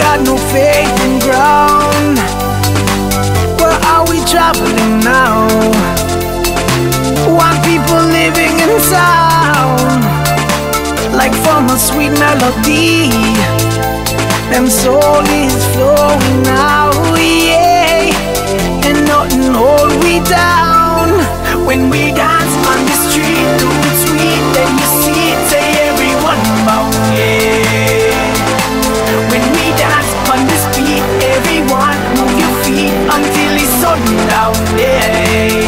got no faith in ground. Where are we traveling now? One people living in sound, like from a sweet melody. Them soul is flowing now, yeah. And nothing hold we down. When we dance on the street, do it sweet, then you see it, say everyone bow, yeah. When we dance on the street, everyone move your feet until it's sundown, yeah.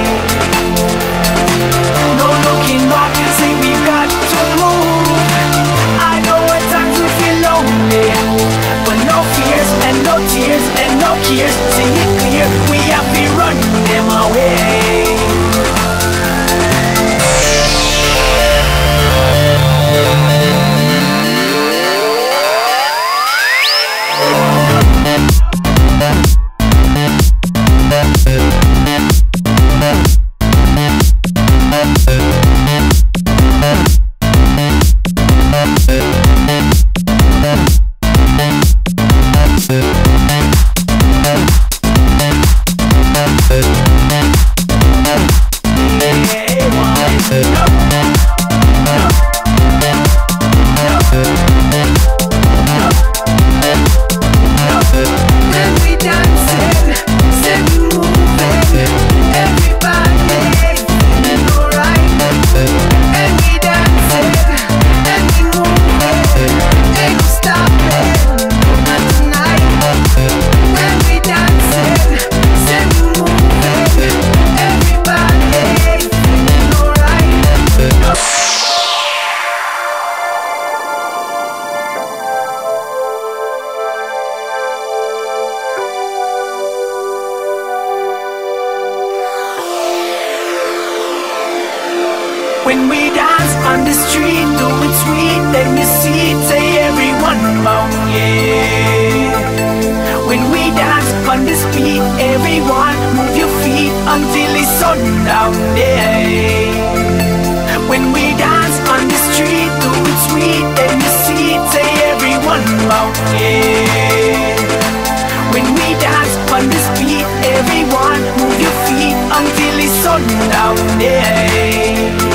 No looking back and say we've got to move. I know at times we feel lonely, but no fears and no tears and no cares. See it clear, we have to run them away. When we dance on the street, do it sweet, then you see it, say everyone bow, yeah. When we dance on the street, everyone move your feet until it's sundown, yeah. When we dance on the street, do it sweet, then you see it, say everyone bow, yeah. When we dance on the street, everyone move your feet until it's sundown, yeah.